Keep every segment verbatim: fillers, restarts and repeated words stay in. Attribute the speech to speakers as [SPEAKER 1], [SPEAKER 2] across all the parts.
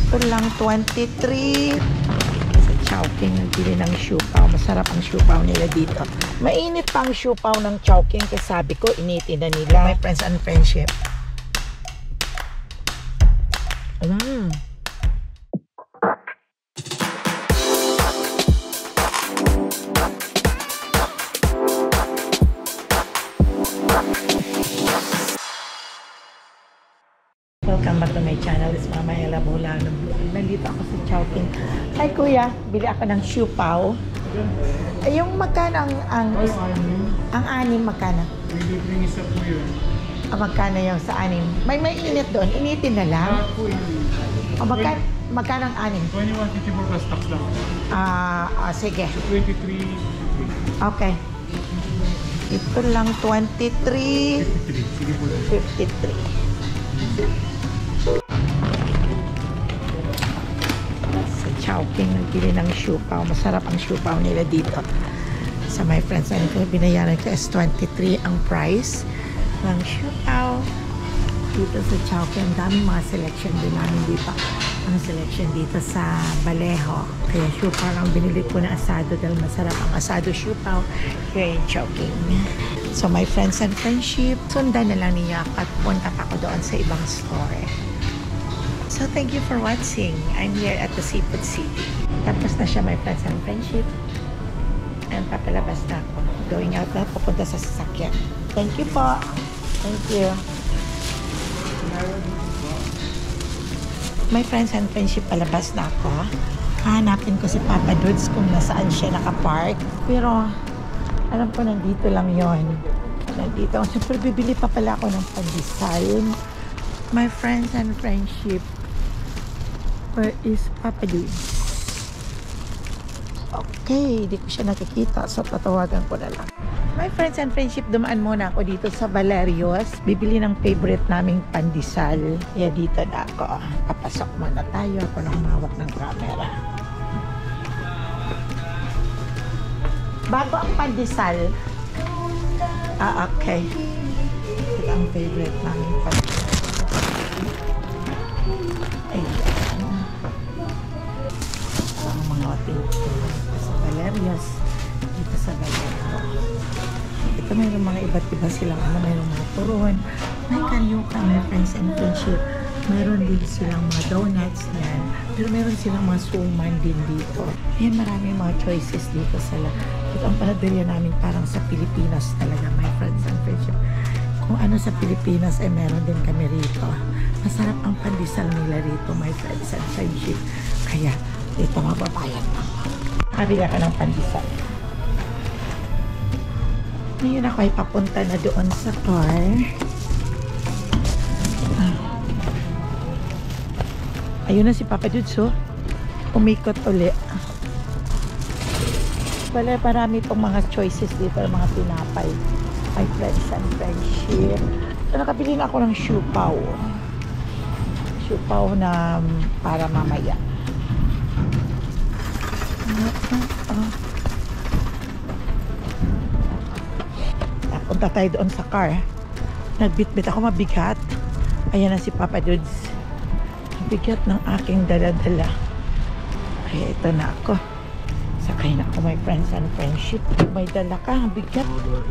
[SPEAKER 1] Ito lang, twenty-three. Sa Chowking, nagbili ng siupaw. Masarap ang siupaw nila dito. Mainit pa ang siupaw ng Chowking kasi sabi ko, initin na nila. My friends and friendship. Mm. Welcome back to my channel. It's Mama Ella Bola. Nandito ako sa Chowking. Hi kuya, bili ako ng siupaw. Ay, yung magkano ang ang, ang anim magkano?
[SPEAKER 2] Libreng isa po yun.
[SPEAKER 1] Ah, magkano yung sa anim? May may init doon. Initin na lang.
[SPEAKER 2] Lahat po yun.
[SPEAKER 1] O magkano, magkano ang anim?
[SPEAKER 2] twenty-one fifty-four plus tax lang.
[SPEAKER 1] Ah, ah, sige.
[SPEAKER 2] twenty-three
[SPEAKER 1] Okay. Ito lang twenty-three
[SPEAKER 2] fifty-three. Sige po.
[SPEAKER 1] fifty-three. Sa Chowking, nagbili ng siupaw. Masarap ang siupaw nila dito. Sa my friends, ano ko, binayaran ko is twenty-three ang price ng siupaw. Dito sa Chowking, ang daming mga selection din namin dito. Ang selection dito sa Vallejo. Kaya siupaw ang binili ko na asado dahil masarap ang asado siupaw here in Chowking. So my friends and friendship, sundan na lang niya at punta pa ako doon sa ibang store. So thank you for watching. I'm here at the Seafood City. Tapos na siya my friends and friendship. And papalabas na ako. Going out na, pupunta sa sasakyan. Thank you po. Thank you. My friends and friendship, palabas na ako. Hanapin ko si Papa Dudes kung nasaan siya nakapark. Pero alam ko nandito lang yon. Nandito. Siyempre bibili pa pala ako ng pandesal. My friends and friendship, where is Papa Dudes? Okay, di ko siya nakikita. So tatawagan ko na lang. My friends and friendship, dumaan muna ako dito sa Valerios. Bibili ng favorite naming pandesal. Kaya dito na ako. Papasok muna tayo. Ako nang mawak ng camera. Bago ang pandesal. Ah, okay. Ito ang favorite naming pandesal. Ayan. Ang mga ating sa Valerios. Dito sa Valerios. Ito mayroong mga iba't iba silang ano, mayroong mga turon, may kalyuka, may friends and friendship, mayroon din silang mga donuts yan, pero mayroon silang mga suman din dito. Ayan, maraming mga choices dito sa la. Ito ang panaderya namin parang sa Pilipinas talaga, my friends and friendship. Kung ano sa Pilipinas ay meron din kami rito. Masarap ang pandesal nila rito, my friends and friendship. Kaya dito mababayan ako. Kabila ka ng pandesal. Ngayon ako ay papunta na doon sa car. Ayun na si Papa Dudes, oh. Umikot uli. Wala, marami itong mga choices dito, mga tinapay. My friends and friendship. So, nakabili na ako ng siupaw. Siupaw na para mamaya. Uh, uh, uh. Punta tayo doon sa car. Nagbitbit ako, mabigat. Ayan na si Papa Dudes. Mabigat ng aking dala-dala. Kaya ito na ako. Sakay na ako, my friends and friendship. May dala ka, mabigat.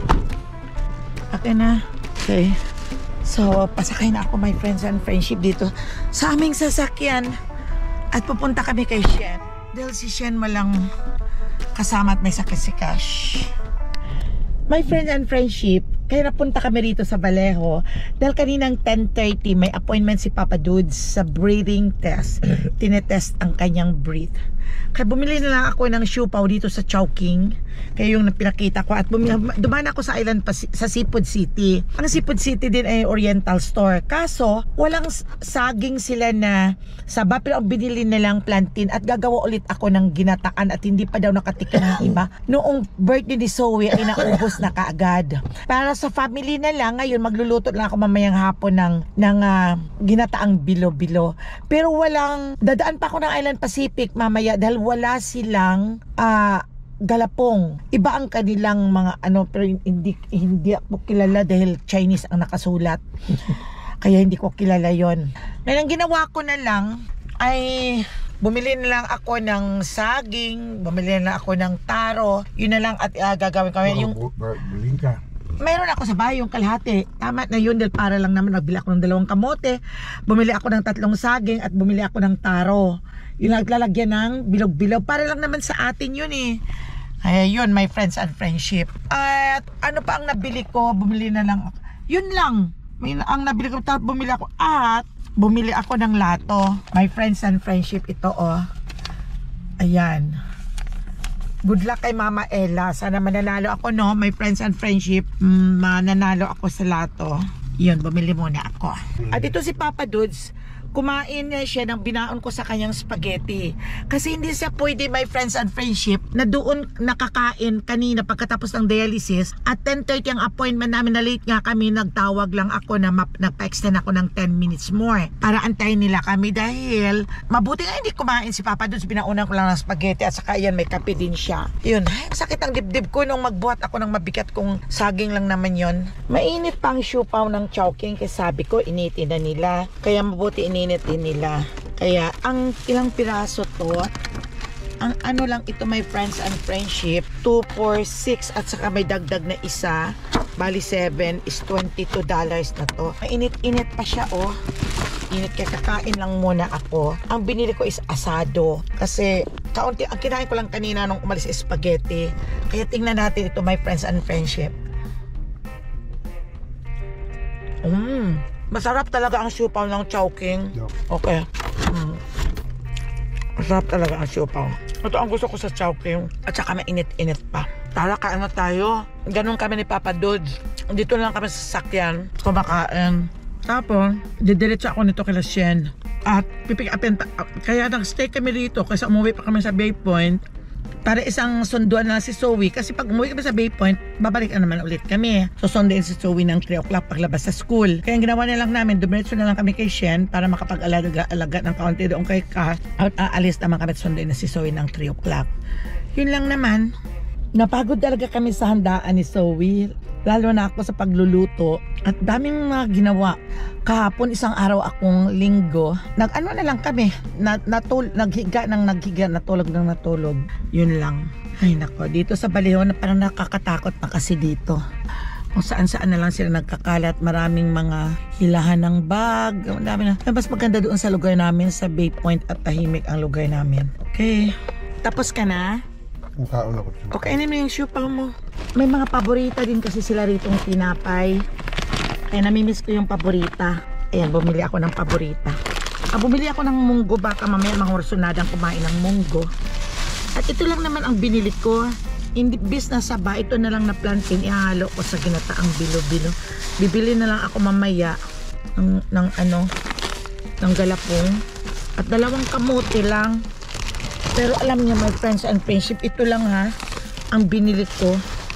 [SPEAKER 1] Akin na. Okay. So, pasakay na ako, my friends and friendship dito sa aming sasakyan. At pupunta kami kay Shen. Dahil si Shen malang kasama at may sakit si Cash. My friends and friendship, kaya napunta kami rito sa Vallejo dahil kaninang ten thirty may appointment si Papa Dudes sa breathing test. Tinetest ang kanyang breath. Kaya bumili na lang ako ng siupaw dito sa Chowking. Kaya yung pinakita ko. At dumaan ako sa island pa, sa Seafood City. Ang Seafood City din ay Oriental Store. Kaso, walang saging sila na saba. Pero ang binili nilang plantain. At gagawa ulit ako ng ginataan. At hindi pa daw nakatikim ng iba. Noong birthday ni Zoe ay naubos na kaagad. Para sa family na lang, ngayon magluluto lang ako mamayang hapon ng, ng uh, ginataang bilo-bilo. Pero walang, dadaan pa ako ng Island Pacific mamaya dahil wala silang uh, galapong. Iba ang kanilang mga ano, pero hindi, hindi ako kilala dahil Chinese ang nakasulat. Kaya hindi ko kilala yon. Ngayon ang ginawa ko na lang, ay bumili na lang ako ng saging, bumili na lang ako ng taro. Yun na lang at uh, gagawin ko. Yung
[SPEAKER 3] Bilhin ka.
[SPEAKER 1] mayroon ako sa bahay yung kalahati. Tama na yun dahil para lang naman nagbili ako ng dalawang kamote. Bumili ako ng tatlong saging at bumili ako ng taro. Yung naglalagyan ng bilog-bilog. Para lang naman sa atin yun eh. Ay, yun, my friends and friendship. At ano pa ang nabili ko? Bumili na lang ako. Yun lang. May, ang nabili ko, tapos bumili ako. At bumili ako ng lato. My friends and friendship ito oh. Ayan. Good luck kay Mama Ella. Sana mananalo ako no, my friends and friendship. Mm, mananalo ako sa lato. Yun, bumili muna ako. At ito si Papa Dudes. Kumain niya siya ng binaon ko sa kanyang spaghetti. Kasi hindi siya pwede, my friends and friendship, na doon nakakain kanina pagkatapos ng dialysis. At ten thirty ang appointment namin, na late nga kami, nagtawag lang ako na nagpa-extend ako ng ten minutes more para antayin nila kami dahil mabuti nga hindi kumain si Papa doon. Binaunan ko lang ng spaghetti at saka yan, may kape din siya. Yun, ay, sakit ang dibdib ko nung magbuhat ako ng mabigat kung saging lang naman yon. Mainit pang siupaw ng Chowking kasi sabi ko initin na nila. Kaya mabuti initin din nila. Kaya ang ilang piraso to, ang ano lang ito my friends and friendship, two, four, six at saka may dagdag na isa, bali seven is twenty-two dollars na to. Mainit-init pa siya oh. Init kaya kakain lang muna ako. Ang binili ko is asado kasi kaunti ang kinain ko lang kanina nung umalis is spaghetti. Kaya tingnan natin ito my friends and friendship. Mmm, masarap talaga ang siupaw ng Chowking. Okay. Mm. Masarap talaga ang siupaw. Ito ang gusto ko sa Chowking. At saka mainit-init pa. Tara, kain na tayo. Ganun kami ni Papa Dudes. Dito lang kami sa sasakyan. Kumakain. Tapos, didiretso ako nito kila Shen. At pipick upin. Kaya nag-stay kami rito. Kasi umuwi pa kami sa Bay Point. Para isang sunduan na si Zoe. Kasi pag umuwi kami sa Bay Point, babalik na naman ulit kami. So sunduin si Zoe ng three o'clock paglabas sa school. Kaya ang ginawa na lang namin, dumiretso na lang kami kay Shen para makapag-alaga ng kaunti doon kay Ka. At aalis naman kami at sunduin na si Zoe ng three o'clock. Yun lang naman. Napagod talaga kami sa handaan ni Zoe. Lalo na ako sa pagluluto. At daming mga ginawa. Kahapon isang araw akong linggo. Nag-ano na lang kami. Na, natul, naghiga ng naghiga. Natulog ng natulog. Yun lang. Ay nako. Dito sa Baliho na parang nakakatakot na kasi dito. Kung saan saan na lang sila nagkakalat. Maraming mga hilahan ng bag. Dami na. Mas maganda doon sa lugar namin. Sa Bay Point at tahimik ang lugar namin. Okay. Tapos ka na?
[SPEAKER 3] Mukhaon ako.
[SPEAKER 1] Okay, ano yung siupaw mo? May mga paborita din kasi sila ritong tinapay. Kaya namimiss ko yung paborita. Ayan, bumili ako ng paborita. Ah, bumili ako ng munggo. Baka mamaya mga orsonadang kumain ng munggo. At ito lang naman ang binili ko. Hindi business sa ba, ito na lang na plantain. Ihalo ko sa ginataang bilo-bilo. Bibili na lang ako mamaya ng, ng ano, ng galapong. At dalawang kamote lang. Pero alam niyo my friends and friendship, ito lang ha, ang binili ko,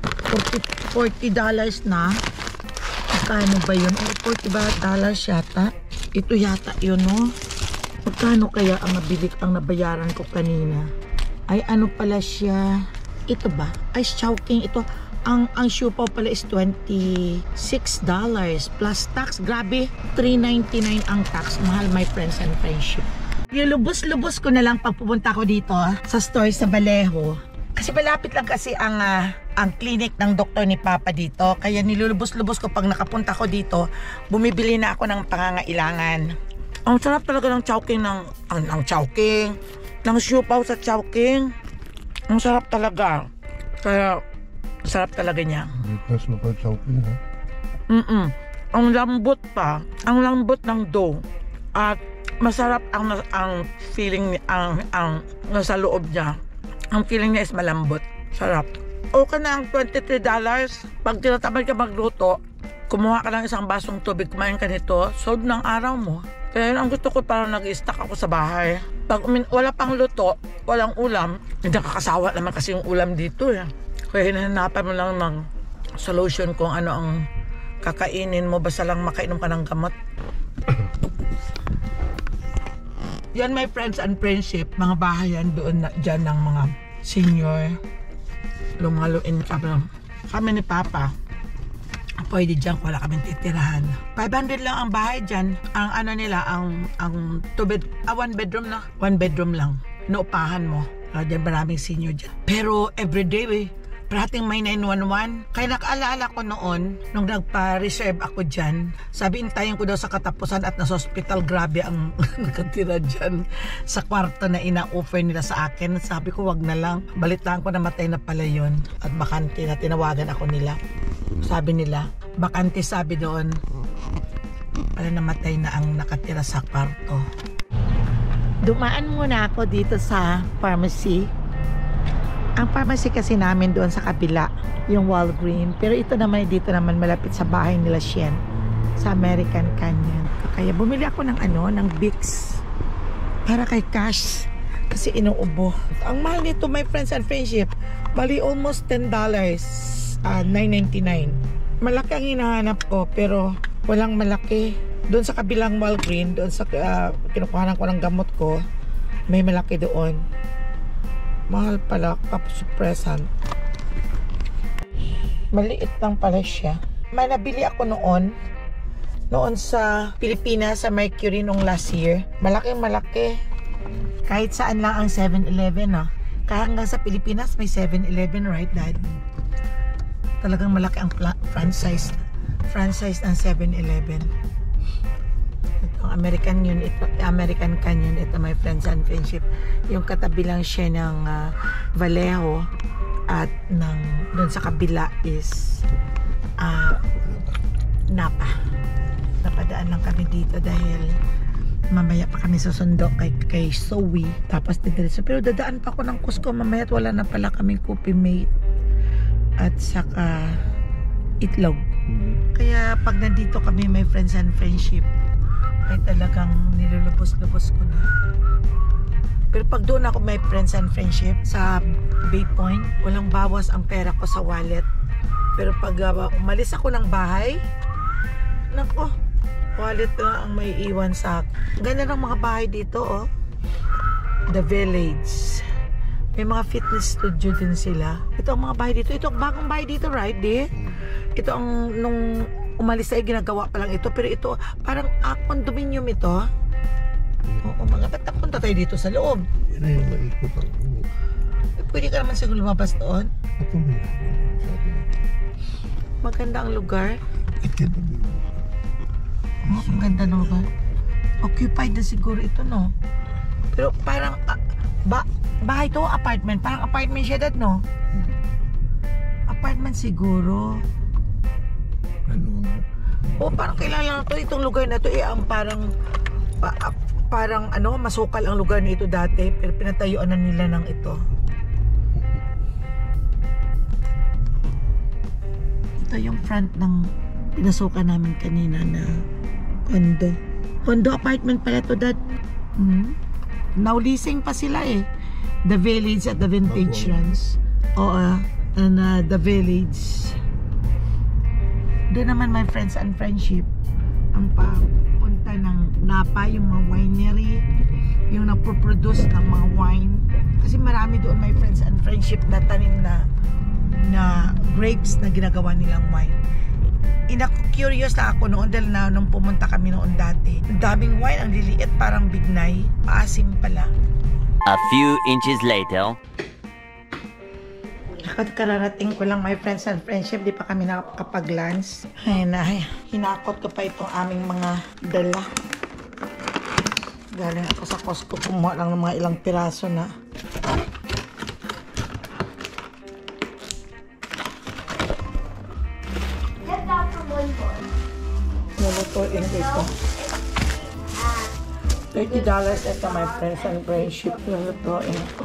[SPEAKER 1] forty dollars na. Magkano ba yun? Oh, forty dollars yata. Ito yata yun no. Magkano kaya ang nabili, ang nabayaran ko kanina? Ay ano pala siya? Ito ba? Ay Chowking ito. Ang, ang siupaw pala is twenty-six dollars plus tax. Grabe, three ninety-nine ang tax. Mahal my friends and friendship. Yung lubos-lubos ko na lang pagpupunta ko dito sa store sa Baleho. Kasi malapit lang kasi ang uh, ang clinic ng doktor ni Papa dito. Kaya nilulubos-lubos ko pag nakapunta ko dito, bumibili na ako ng pangangailangan. Ang sarap talaga ng Chowking ng ang, ang Chowking, ng siupaw sa Chowking. Ang sarap talaga. Kaya sarap talaga niya.
[SPEAKER 3] Bigkas mo pa Chowking ha?
[SPEAKER 1] Mm-mm. Ang lambot pa, ang lambot ng dough. At masarap ang ang feeling ang ang nasa loob niya. Ang feeling niya is malambot. Sarap. Okay na ang twenty-three dollars. Pag tinatamad ka magluto, kumuha ka ng isang basong tubig, kumain ka nito, solve ng araw mo. Kaya yun ang gusto ko, parang nag-i-stack ako sa bahay. Pag umin, wala pang luto, walang ulam, hindi nakakasawa naman kasi yung ulam dito eh. Kaya hinahanapan mo lang ng solution kung ano ang kakainin mo, basta lang makainom ka ng gamot. Yan my friends and friendship, mga bahayan doon na, dyan ng mga senior. Lumaluin kami. Kami ni Papa. pwede dyan, wala kaming titirahan. five hundred lang ang bahay dyan. Ang ano nila, ang, ang two bed, ah, one bedroom na. One bedroom lang. Naupahan mo. Uh, dyan maraming senior dyan. Pero everyday, eh, parating may nine one one. Kaya nakaalala ko noon, nung nagpa-reserve ako dyan, sabi, intayin ko daw sa katapusan at nasa hospital, grabe ang nakatira dyan sa kwarto na ina-offer nila sa akin. Sabi ko, wag na lang. Balitaan ko, namatay na pala yun. At bakante na, tinawagan ako nila. Sabi nila, bakante, sabi doon, pala namatay na ang nakatira sa kwarto. Dumaan muna ako dito sa pharmacy. Ang pharmacy kasi namin doon sa kabila, yung Walgreen. Pero ito naman, dito naman malapit sa bahay nila Shen, sa American Canyon. Kaya bumili ako ng ano, ng Vicks para kay Cash kasi inuubo. Ang mahal nito, my friends and friendship, bali almost ten dollars, uh, nine ninety-nine. Malaki ang hinahanap ko pero walang malaki. Doon sa kabilang Walgreen, doon sa uh, kinukuhanan ko ng gamot ko, may malaki doon. Mahal pala, kapsupresan. Maliit lang pala siya. May nabili ako noon, noon sa Pilipinas, sa Mercury nung last year. Malaking malaki. Kahit saan lang ang seven eleven, no? Kaya hanggang sa Pilipinas, may seven eleven, right, Dad? Talagang malaki ang franchise, franchise ng seven eleven. American yun, ito, American Canyon, ito my friends and friendship. Yung katabi lang siya ng uh, Vallejo at ng doon sa kabila is uh, Napa. Napadaan lang kami dito dahil mamaya pa kami susundo kay, kay Zoe. Tapos didiretso. Pero dadaan pa ako ng Cusco mamaya at wala na pala kaming coffee mate at saka itlog. Kaya pag nandito kami my friends and friendship, ay talagang nilulubos-lubos ko na. Pero pag doon ako may friends and friendship sa Bay Point, walang bawas ang pera ko sa wallet. Pero pag uh, umalis ako ng bahay, nako, wallet na ang may iwan sa akin. Ganda ng mga bahay dito, oh. The Village. May mga fitness studio din sila. Ito ang mga bahay dito. Ito ang bagong bahay dito, right, di? Ito ang nung umalis ay ginagawa pa lang ito, pero ito parang ah, condominium ito. Oo, mga ba't napunta tayo dito sa loob?
[SPEAKER 3] Yan na yung maikot ang ulo.
[SPEAKER 1] Eh, pwede ka naman siguro lumabas doon.
[SPEAKER 3] Ito may sabi na.
[SPEAKER 1] Maganda ang lugar.
[SPEAKER 3] Ikita mo yun.
[SPEAKER 1] Oh, ang ganda ng lugar. Occupied na siguro ito, no? Pero parang ah, ba, bahay to, apartment. Parang apartment siya, Dad, no? Apartment siguro.
[SPEAKER 3] Ano?
[SPEAKER 1] O parang kailangan lang to, itong lugar na to eh, ang parang pa, ah, parang ano, masukal ang lugar nito dati, pero pinatayuan na nila ng ito. Ito yung front ng pinasukan namin kanina na condo. Condo apartment pala to, Dad. Hmm? Now leasing pa sila eh. The Village at the Vintage Runs. Oo, and uh, the Village. Doon naman my friends and friendship ang papunta ng Napa, yung mga winery, yung nagpo-produce ng mga wine. Kasi marami doon my friends and friendship na tanim na na grapes na ginagawa nilang wine. Ina-curious na ako noon dahil na nung pumunta kami noon dati. Ang daming wine, ang liliit, parang bignay, maasim pala.
[SPEAKER 4] A few inches later.
[SPEAKER 1] Kararating ko lang my friends and friendship, di pa kami nakapag-lunch. Ay na, hinakot ko pa itong aming mga dala. Galing ako sa Costco, kumuha lang ng mga ilang piraso na. Lulutuin ko ito. thirty dollars ito my friends and friendship. Lulutuin ko.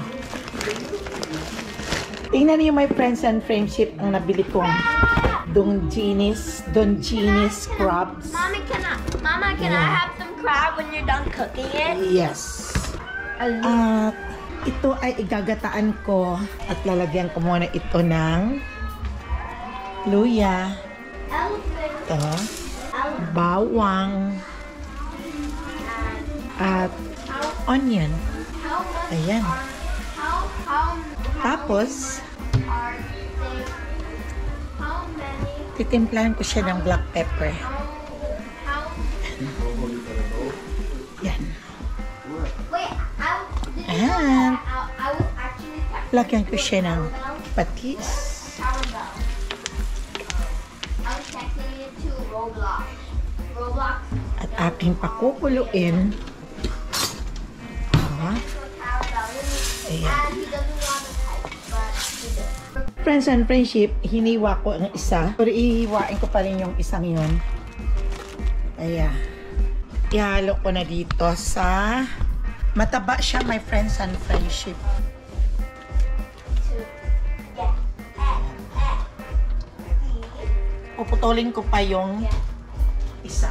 [SPEAKER 1] Tingnan niyo my friends and friendship ang nabili kong Don Genies, Don Genies crabs.
[SPEAKER 5] Mama, can I, Mama, can I have some crab when you're done cooking it?
[SPEAKER 1] Yes. At ito ay igagataan ko at lalagyan ko muna ito ng luya. Ito, bawang at onion. Ayan. Tapos, Titimplahan ko siya ng black pepper. Yan.
[SPEAKER 5] Wait, I, did you know
[SPEAKER 1] And
[SPEAKER 5] that I, I was actually texting
[SPEAKER 1] lagyan ko siya ng patis.
[SPEAKER 5] Caramel. I was texting you to Roblox. Roblox.
[SPEAKER 1] At aking pakukuluin. Ah, ayan.
[SPEAKER 5] And he doesn't want to type, but he did.
[SPEAKER 1] Friends and friendship, hiniwa ko ang isa. Pero ihiwain ko pa rin yung isang yun. Ayan. Ihalo ko na dito sa... Mataba siya, my friends and friendship. Puputulin ko pa yung isa.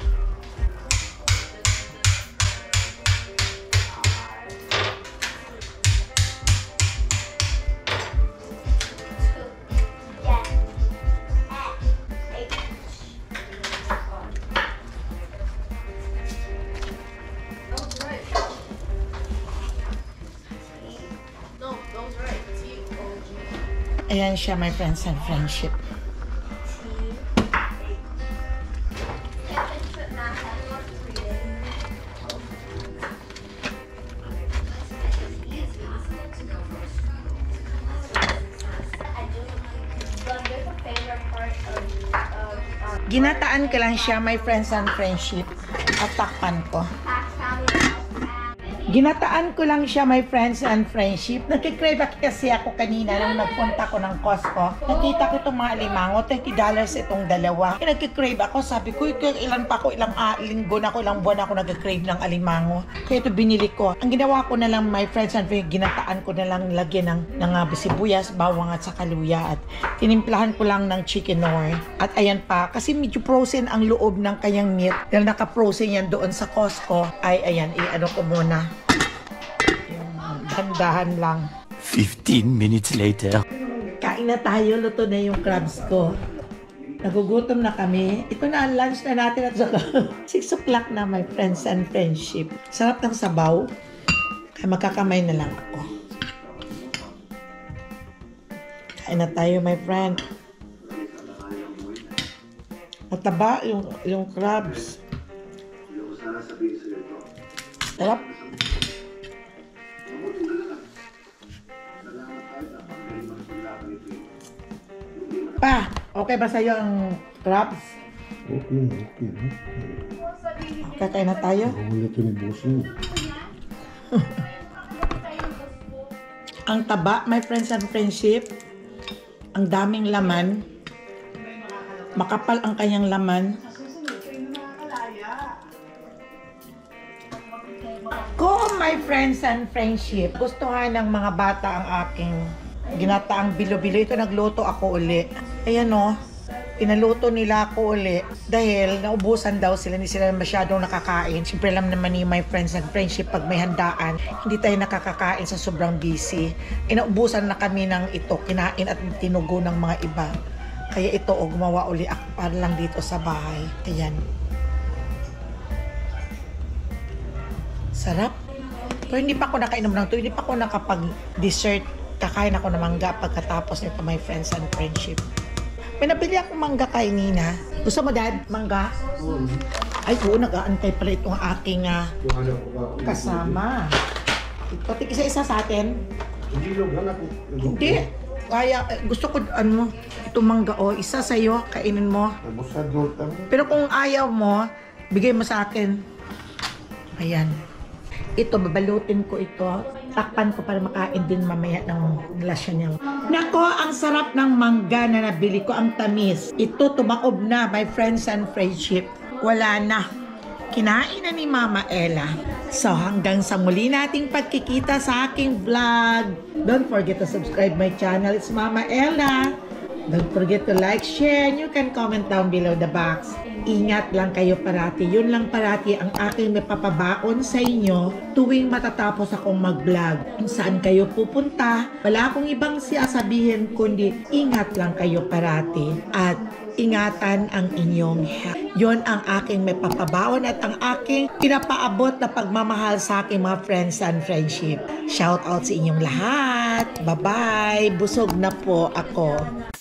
[SPEAKER 1] Ayan siya, my friends and friendship. Ginataan ko lang siya, my friends and friendship. At takpan ko. Ginataan ko lang siya, my friends and friendship. Nagkikrave kasi ako kanina nung nagpunta ko ng Costco. Nakita ko itong mga alimango, thirty dollars itong dalawa. Eh, nagkikrave ako, sabi ko, ilan pa ako, ilang uh, linggo na ako, ilang buwan ako nagkikrave ng alimango. Kaya ito binili ko. Ang ginawa ko na lang, my friends and friends, ginataan ko na lang lagyan ng, ng uh, sibuyas, bawang at saka luya. At tinimplahan ko lang ng chicken nor. At ayan pa, kasi medyo frozen ang loob ng kanyang meat. Dahil naka-frozen yan doon sa Costco, ay ayan, i-ano ko muna. Handahan lang.
[SPEAKER 4] Fifteen minutes later.
[SPEAKER 1] Kain na tayo, luto na yung crabs ko. Nagugutom na kami. Ito na ang lunch na natin at saka six o'clock na, my friends and friendship. Sarap ng sabaw. Kaya magkakamay na lang ako. Kain na tayo, my friend. Mataba yung, yung crabs. Sarap. Pa, okay ba sa'yo ang crabs?
[SPEAKER 3] Okay, okay.
[SPEAKER 1] Kakain na tayo.
[SPEAKER 3] Wala ito ni Bossing.
[SPEAKER 1] Ang taba, my friends and friendship. Ang daming laman. Makapal ang kanyang laman. Kung my friends and friendship, gustuhan ng mga bata ang aking ginataang bilo-bilo. Ito nagluto ako uli. Ayan o, pinaluto nila ako uli. Dahil naubusan daw sila, hindi sila masyadong nakakain. Siyempre alam naman ni my friends and friendship, pag may handaan, hindi tayo nakakakain sa sobrang busy. Inaubusan na kami ng ito, kinain at tinugo ng mga iba. Kaya ito o, gumawa uli ako para lang dito sa bahay. Ayan. Sarap. Pero hindi pa ako nakainom ng ito. Hindi pa ako nakapag-dessert. Kakain ako ng mangga pagkatapos nito, my friends and friendship. May nabili akong mangga kay Nina. Gusto mo, Dad? Mangga? Mm. Ay, oo, nag-aantay pala itong aking uh, kasama. Ito, isa-isa sa atin. Hindi. Kaya, gusto ko, ano, itong mangga, o, oh, isa sa'yo, kainin mo. Pero kung ayaw mo, bigay mo sa akin. Ayan. Ito, babalutin ko ito. Takpan ko para makain din mamaya ng lasya niya. Nako, ang sarap ng mangga na nabili ko, ang tamis. Ito, tumaob na, my friends and friendship. Wala na. Kinain na ni Mama Ella. So, hanggang sa muli nating pagkikita sa aking vlog. Don't forget to subscribe my channel. It's Mama Ella. Don't forget to like, share, and you can comment down below the box. Ingat lang kayo parati. Yun lang parati ang aking may papabaon sa inyo tuwing matatapos akong mag-vlog. Kung saan kayo pupunta, wala akong ibang siyasabihin kundi ingat lang kayo parati. At ingatan ang inyong health. Yun ang aking may papabaon at ang aking pinapaabot na pagmamahal sa aking mga friends and friendship. Shout out sa inyong lahat. Bye-bye. Busog na po ako.